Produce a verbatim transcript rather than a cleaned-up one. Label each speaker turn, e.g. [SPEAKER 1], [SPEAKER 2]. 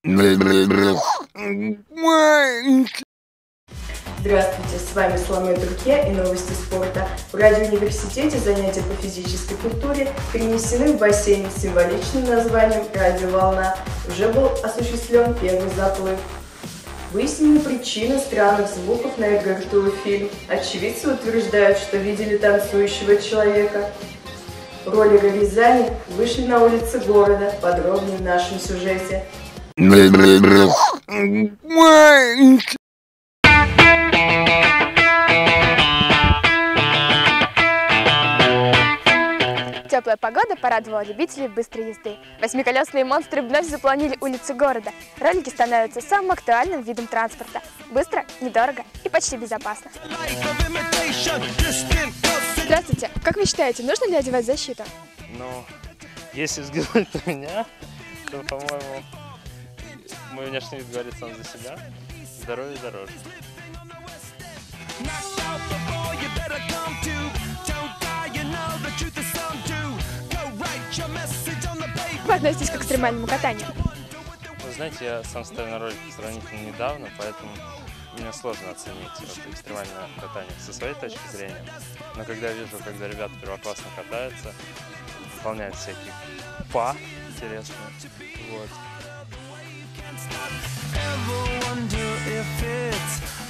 [SPEAKER 1] Здравствуйте, с вами Саламе Турке и новости спорта. В радиоуниверситете занятия по физической культуре перенесены в бассейн с символичным названием «Радиоволна». Уже был осуществлен первый заплыв. Выяснены причины странных звуков на РГРТУ фильм. Очевидцы утверждают, что видели танцующего человека. Роллеры Рязани вышли на улицы города. Подробнее в нашем сюжете.
[SPEAKER 2] Теплая погода порадовала любителей быстрой езды. Восьмиколесные монстры вновь заполонили улицы города. Ролики становятся самым актуальным видом транспорта. Быстро, недорого и почти безопасно. Здравствуйте. Как вы считаете, нужно ли одевать защиту?
[SPEAKER 3] Ну, если взглянуть на меня, то, по-моему, мой внешний вид говорит сам за себя. Здоровье дороже.
[SPEAKER 2] Вы относитесь к экстремальному катанию?
[SPEAKER 3] Вы знаете, я сам ставил на ролики сравнительно недавно, поэтому мне сложно оценить вот экстремальное катание со своей точки зрения. Но когда я вижу, когда ребята первоклассно катаются, выполняют всякие па интересные, вот.